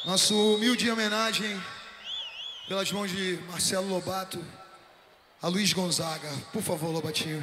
Nossa humilde homenagem pelas mãos de Marcelo Lobato a Luiz Gonzaga. Por favor, Lobatinho.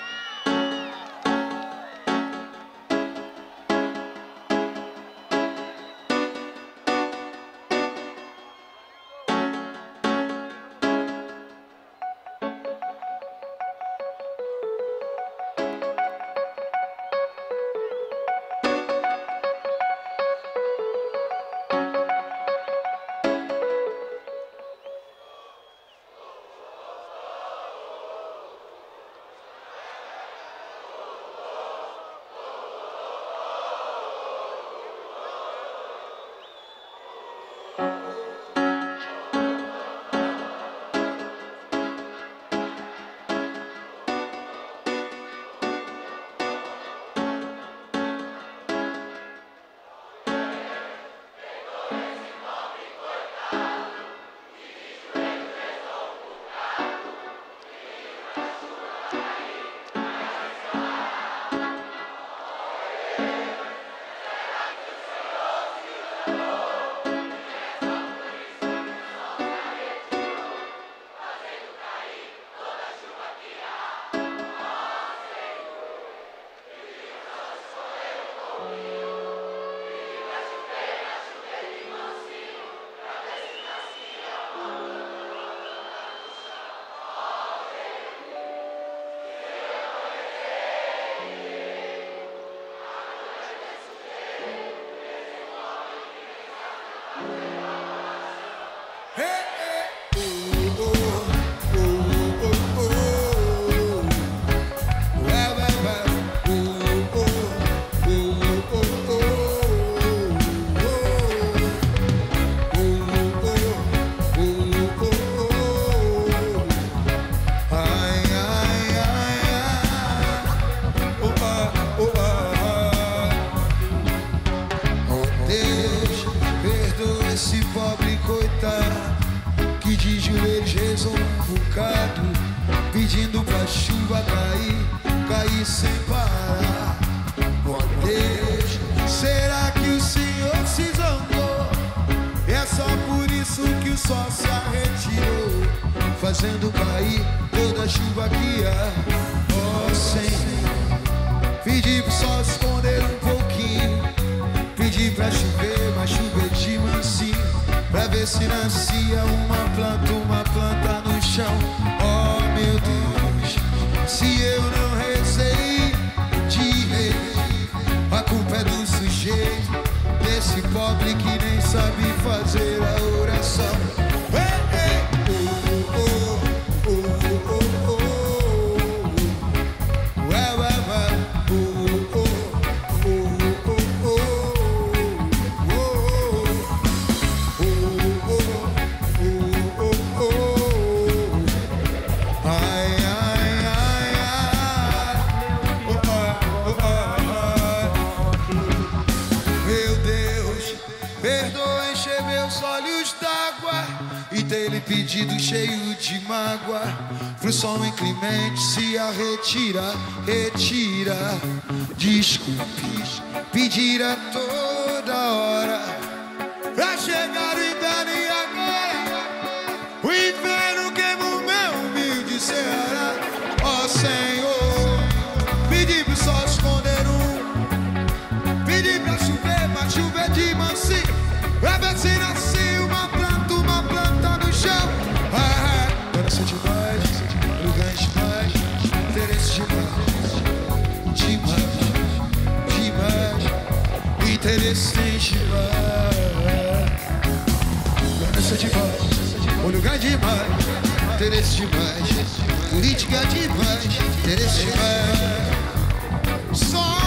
Pedindo pra chuva cair sem parar. Oh Deus, será que o Senhor se zangou? É só por isso que o sol se retirou, fazendo cair toda a chuva que há. Oh Senhor, pedi pro sol esconder um pouquinho, pedi pra chover, mas chover de mansinho, pra ver se nascia uma planta no chão. Oh meu Deus, se eu não rezei direito, a culpa é do sujeito, desse pobre que nem sabe fazer a oração. Perdoa encher meus olhos d'água e ter-lhe pedido cheio de mágoa, pro sol inclemente se a retira. Desculpe, pedir a toda hora, pra chegar o inverno e agora o inferno queima o meu humilde Ceará. Ó Senhor, pedi pro sol esconder pedi pra chover, mas chover de mansinho, pra ver se nasce uma planta no chão. Dança demais, lugar demais, interesse demais, interesse demais. Dança demais, lugar demais, interesse demais, política demais, interesse demais. Só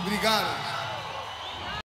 Obrigado.